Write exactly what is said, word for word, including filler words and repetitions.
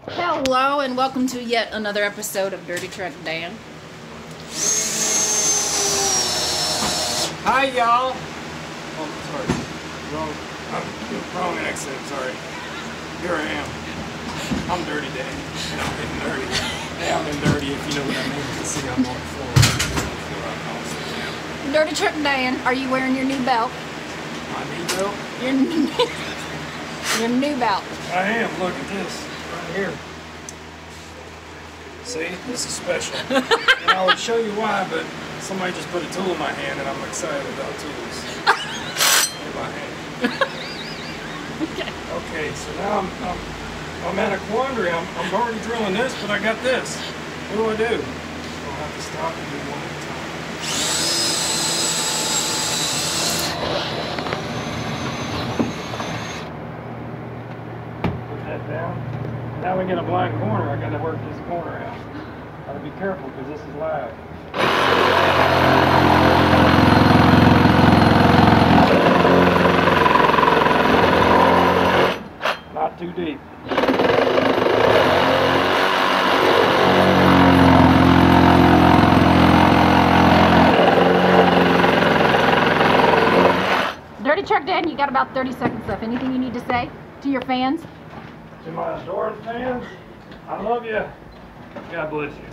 Hello and welcome to yet another episode of DirtyTruckDan. Hi y'all. Oh, sorry. Wrong. I'm wrong accent. Sorry. Here I am. I'm Dirty Dan, and I'm getting dirty. Down and dirty, if you know what I mean. You can see I'm on the floor. DirtyTruckDan, are you wearing your new belt? My knee belt? Your new, your new belt. I am. Look at this right here. See, this is special. And I would show you why, but somebody just put a tool in my hand, and I'm excited about tools in my hand. Okay. Okay, so now I'm, I'm, I'm at a quandary. I'm, I'm already drilling this, but I got this. What do I do? I'll have to stop and do one at a time. Put that down. Now we get a blind corner. I got to work this corner out. Gotta be careful because this is live. Not too deep. DirtyTruckDan, you got about thirty seconds left. Anything you need to say to your fans? To my adoring fans, I love you. God bless you.